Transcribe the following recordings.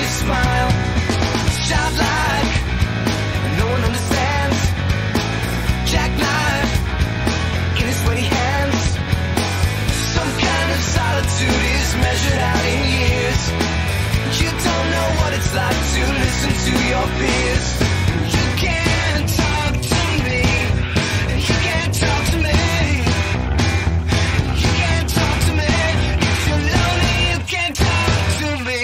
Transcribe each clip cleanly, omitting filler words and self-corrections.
smile. Childlike, no one understands. Jackknife in his sweaty hands. Some kind of solitude is measured out in years. You don't know what it's like to listen to your peers. You can't talk to me. You can't talk to me. You can't talk to me. If you're lonely, you can't talk to me.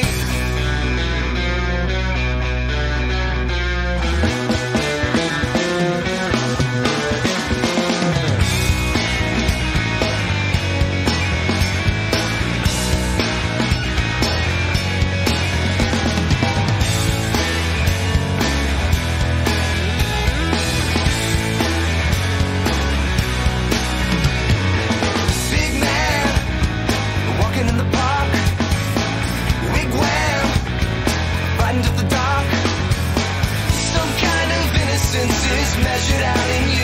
Is measured out in